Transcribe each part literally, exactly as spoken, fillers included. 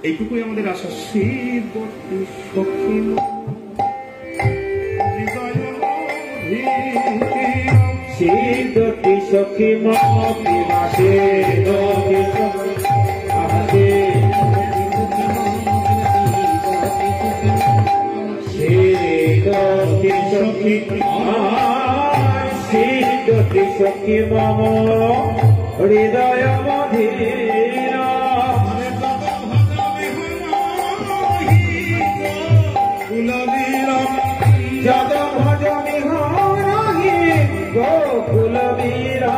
এইটুকুই আমাদের আশা। শিবতী সখী শিবতী সখী মম বিমাসে শিবতী সখী মম হৃদয় মধীরা যদ ভজ বিহরহি গোকুল বীরা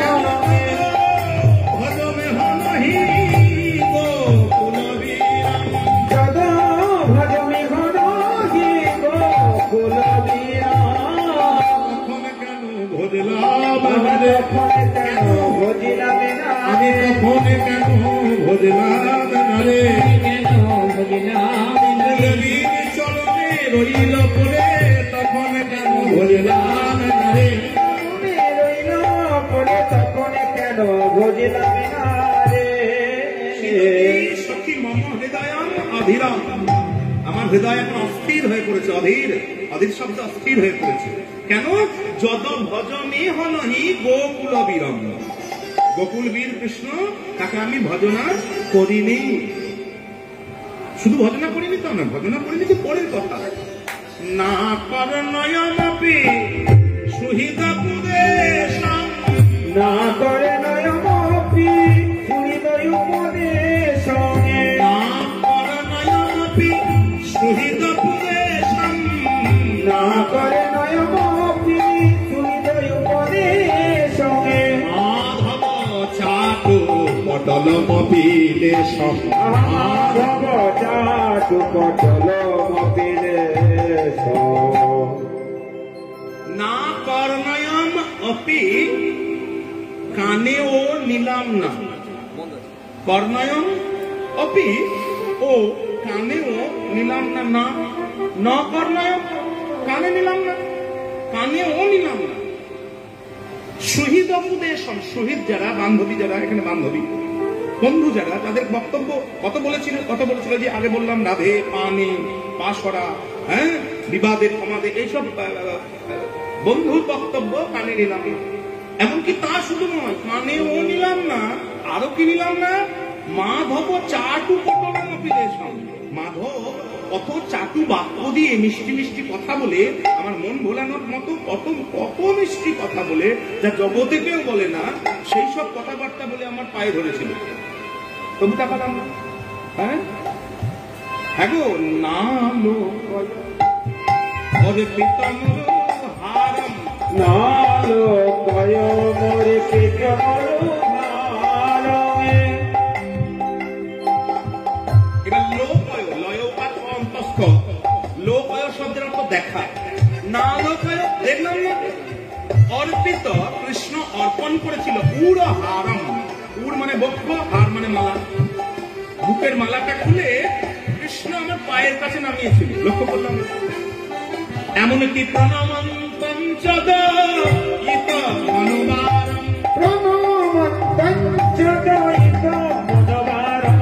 ভজ বিহরহি গোকুল বীরা যদ ভজ বিহরহি গোকুল বীরা তখন কেন ভজলাম রে কেন ভজিলাম না আমি তখন কেন ভজলাম রে কেন ভজিলাম চরণে রইল পরে তখন কেন ভজলাম রে রইল পরে তখন কেন ভজিলাম না রে সখী মম হৃদয়াম অধীরাম। আমার হৃদয় এখন অস্থির হয়ে পড়েছে। অধীর, অধীর শব্দ অস্থির হয়ে পড়েছে কেন? যদ ভজনে হনহি গোকুল বীরম। গোকুল বীর কৃষ্ণ, তাকে আমি ভজনা করিনি। শুধু ভজনা করিনি তো না, ভজনা করিনি যে পরের কথা। না পর নয়নপি সুহিত উপদেশম, না করে নয়নপি সুহিত উপদেশম, না পর নয়নপি সুহিত উপদেশম, না করে নয়নপি সুহিত উপদেশম, মাধব চাটু পটল মপিলেশম, মাধব চাটু পটল মপিলেশম, না কর্ণয়ম অপি কানে ও নিলাম না। কর্ণয়ম অপি ও কানে ও নিলাম না। না ন কর্ণয়ম কানে নিলাম না, কানে ও নিলাম না। শহীদ উপদেশম, শহীদ যারা, বান্ধবী যারা, এখানে বান্ধবী বন্ধু যারা, তাদের বক্তব্য কত বলেছিল, কত বলেছিল যে আগে বললাম রাধে পানি পাশ করা, হ্যাঁ, বিবাদের সমাধে, এইসব বন্ধুর বক্তব্য কানে নিলাম না। এমনকি তা শুধু নয়, কানে ও নিলাম না, আরো কি নিলাম না? মাধব চাটু পটল মপিলেশম। মাধব কত চাটু বাক্য দিয়ে মিষ্টি মিষ্টি কথা বলে, আমার মন ভোলানোর মতো কত কত মিষ্টি কথা বলে, যা জগতে কেউ বলে না, সেই সব কথাবার্তা বলে আমার পায়ে ধরেছিল। তবু তা পেলাম না। হ্যাঁ হ্যাঁ গো, না লোক পিতম হারম, না লোকয় মোরে পিতম হারমে। এবার লোকয়, লয় উপাত অন্তস্থ, লোকয় শব্দের অর্থ দেখা। না লোকয় দেখলাম না। অর্পিত, কৃষ্ণ অর্পণ করেছিল উর হারম। উর মানে বক্ষ, হার মানে মালা। বুকের মালাটা খুলে কৃষ্ণ আমার পায়ের কাছে নামিয়েছিল। লক্ষ্য করলাম এমনকি প্রণমন্তম চদয়িত মনোবারম, প্রণমন্তম চদয়িত মনোবারম।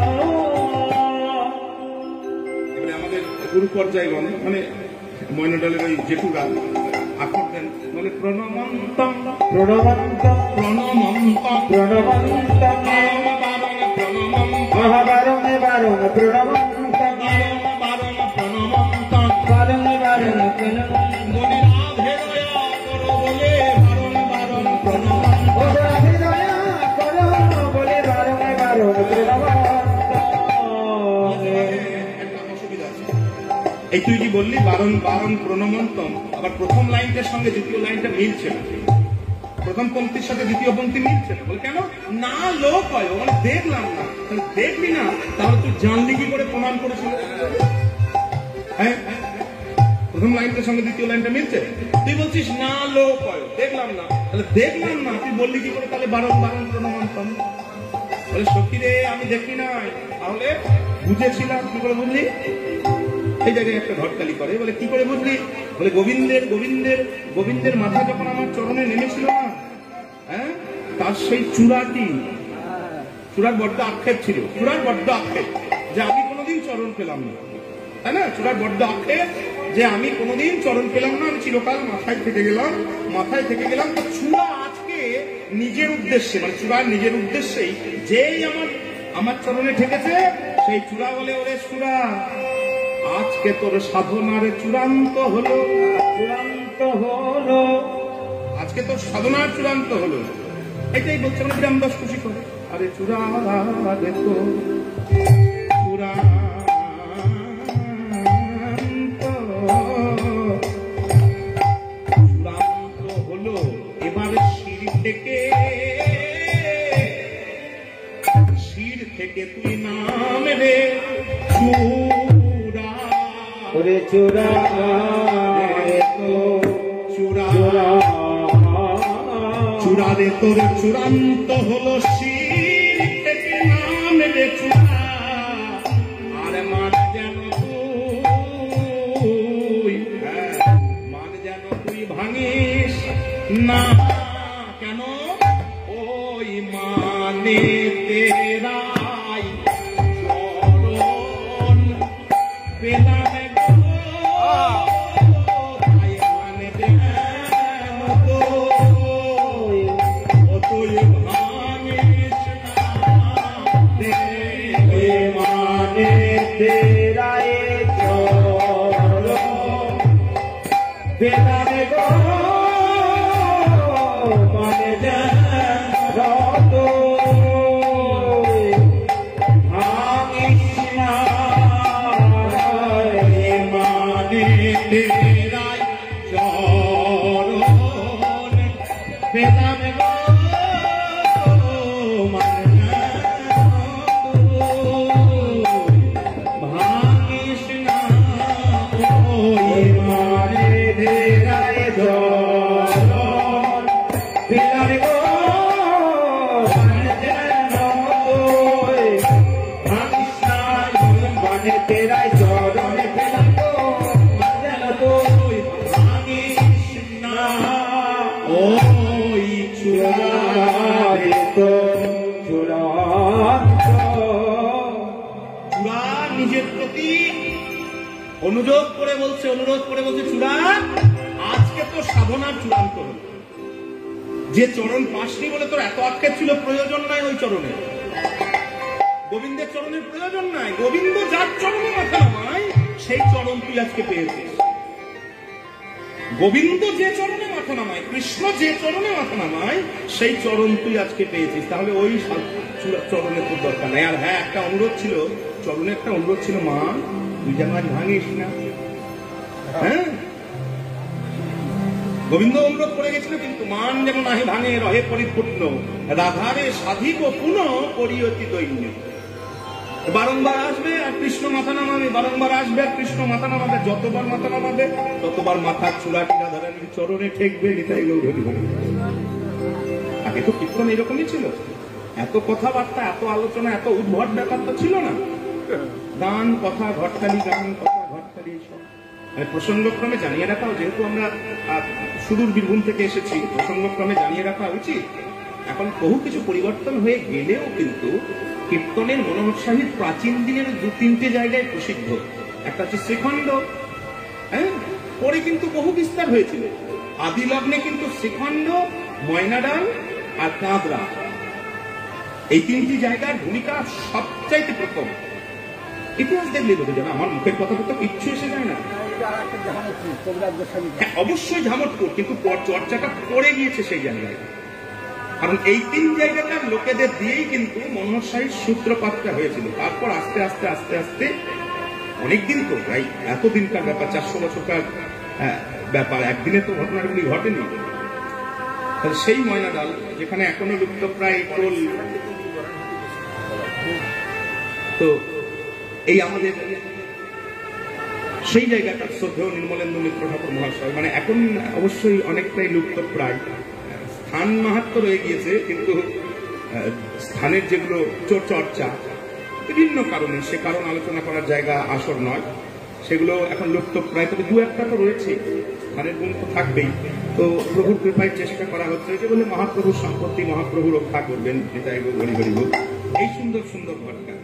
এবারে আমাদের গুরু পর্যায়গণ, মানে ময়নাডালের ওই জেঠু গান আখর দেন, বলে প্রণমন্তম প্রণমন্তম প্রণমন্তম প্রণমন্তম বারণ প্রণমন্তম মহাবারণে বারণ প্রণমন্তম বারণ প্রণমন্তম বারণে বারণ প্রণমন্তম। মনে রাধে দয়া করো বলে বারণ বারণ প্রণমন্তম। ও রাধে দয়া করো বলে বারণে বারণ প্রণমন্তম। একটা অসুবিধা আছে। এই তুই কি বললি বারণ বারণ প্রণমন্তম, আবার প্রথম লাইনটার সঙ্গে দ্বিতীয় লাইনটা মিলছে না। প্রথম পঙ্ক্তির সাথে দ্বিতীয় পঙ্ক্তি মিলছে না। বলে কেন? না লোক হয়, মানে দেখলাম না। তাহলে দেখবি না, তাহলে তুই জানলি কি করে, প্রমাণ করেছিল? হ্যাঁ, প্রথম লাইনটার সঙ্গে দ্বিতীয় লাইনটা মিলছে। তুই বলছিস না লোক হয়, দেখলাম না, তাহলে দেখলাম না, তুই বললি কি করে তাহলে বারণ বারণ প্রণমন্তম? বলে সখী রে, আমি দেখি নাই, তাহলে বুঝেছিলাম। কি করে বুঝলি? এই জায়গায় একটা ঘটকালি করে, বলে কি করে বুঝলি? বলে গোবিন্দের গোবিন্দের গোবিন্দের মাথা যখন আমার চরণে নেমেছিল না, হ্যাঁ, তার সেই চূড়াটি, চূড়ার বড্ড আক্ষেপ ছিল, চূড়ার বড্ড আক্ষেপ যে আমি কোনো চরণ পেলাম না, তাই না? চূড়ার বড্ড আক্ষেপ যে আমি কোনোদিন চরণ পেলাম না, আমি চিরকাল মাথায় থেকে গেলাম, মাথায় থেকে গেলাম। তো চূড়া আজকে নিজের উদ্দেশ্যে, মানে চূড়ার নিজের উদ্দেশ্যেই যেই আমার আমার চরণে ঠেকেছে, সেই চূড়া বলে, ওরে চূড়া, আজকে তোর সাধনার চূড়ান্ত হলো, চূড়ান্ত হলো, আজকে তোর সাধনার চূড়ান্ত হলো। এটাই বলছে মানে রামদাস খুশি করে, আরে চূড়া দেখো, চূড়া চূড়ান্ত হলো। এবারে শির থেকে, শির থেকে তুই নাম রে চূড়া, ওরে চূড়া চূড়া চূড়া রে তোর চূড়ান্ত হলো, শির থেকে নাম রে চূড়া। আর মান যেন তুই, মান যেন তুই ভাঙিস না, কেন? ওই মানে তেরাই চরণ পেলাম নিজের প্রতি অনুযোগ করে বলছে, অনুরোধ করে বলছে, চূড়া আজকে তো সাধনার চূড়ান্ত হল। যে চরণ পাসনি বলে তোর এত আক্ষেপ ছিল, প্রয়োজন নাই ওই চরণে। গোবিন্দের চরণের প্রয়োজন নাই, গোবিন্দ যার চরণে মাথা নামায় সেই চরণ তুই আজকে পেয়েছিস। গোবিন্দ যে চরণে মাথা নামায়, কৃষ্ণ যে চরণে মাথা নামায়, সেই চরণ তুই আজকে পেয়েছিস। তাহলে ওই চরণে তোর দরকার নাই। আর হ্যাঁ, একটা অনুরোধ ছিল, চরণে একটা অনুরোধ ছিল, মা তুই যেন আজ ভাঙিস না। হ্যাঁ, গোবিন্দ অনুরোধ করে গেছিল, কিন্তু মান যেন নাহি ভাঙে, রহে পরিপূর্ণ রাধারে সাধিব পুনঃ পরিয়তি দৈন্য। বারংবার আসবে আর কৃষ্ণ মাথা নামাবে, বারংবার আসবে আর কৃষ্ণ মাথা নামাবে। যতবার মাথা নামাবে ততবার মাথার চূড়াটি রাধারানীর চরণে ঠেকবে। নিতাই গৌর হরি হরি। আগে তো কীর্তন এরকমই ছিল, এত কথাবার্তা, এত আলোচনা, এত উদ্ভট ব্যাপার তো ছিল না। গান, কথা, ঘটতালি, গান, কথা, ঘটতালি, সব মানে প্রসঙ্গক্রমে জানিয়ে রাখা, যেহেতু আমরা সুদূর বীরভূম থেকে এসেছি, প্রসঙ্গক্রমে জানিয়ে রাখা উচিত। এখন বহু কিছু পরিবর্তন হয়ে গেলেও কিন্তু কীর্তনের মনোৎসাহী প্রাচীন দিনের দু তিনটে জায়গায় প্রসিদ্ধ। একটা হচ্ছে শ্রীখণ্ড, হ্যাঁ, পরে কিন্তু বহু বিস্তার হয়েছিল। আদি লগ্নে কিন্তু শ্রীখণ্ড, ময়নাডাল আর কাঁদরা, এই তিনটি জায়গার ভূমিকা সবচাইতে প্রথম। ইতিহাস দেখলে বোঝা যাবে, আমার মুখের কথা তো কিচ্ছু এসে যায় না। অবশ্যই ঝামটপুর, কিন্তু চর্চাটা পড়ে গিয়েছে সেই জায়গায়। কারণ এই তিন জায়গাটার লোকেদের দিয়েই কিন্তু মনোৎসাহীর সূত্রপাতটা হয়েছিল। তারপর আস্তে আস্তে আস্তে আস্তে অনেকদিন, তো প্রায় এতদিনকার ব্যাপার, চারশো বছরকার ব্যাপার, একদিনে তো ঘটনাগুলি ঘটেনি। তাহলে সেই ময়নাডাল, যেখানে এখনো লুপ্ত প্রায় টোল, তো এই আমাদের সেই জায়গাটা শ্রদ্ধেয় নির্মলেন্দু মিত্র ঠাকুর মহাশয়, মানে এখন অবশ্যই অনেকটাই লুপ্ত প্রায়। স্থান মাহাত্ম্য রয়ে গিয়েছে, কিন্তু স্থানের যেগুলো চর্চা বিভিন্ন কারণে, সে কারণ আলোচনা করার জায়গা আসর নয়, সেগুলো এখন লুপ্ত প্রায়। তবে দু একটা তো রয়েছে, স্থানের গুণ তো থাকবেই। তো প্রভুর কৃপায় চেষ্টা করা হচ্ছে যে বলে মহাপ্রভুর সম্পত্তি মহাপ্রভু রক্ষা করবেন, নিতাই গৌর হরি হরি বল। এই সুন্দর সুন্দর ঘটনা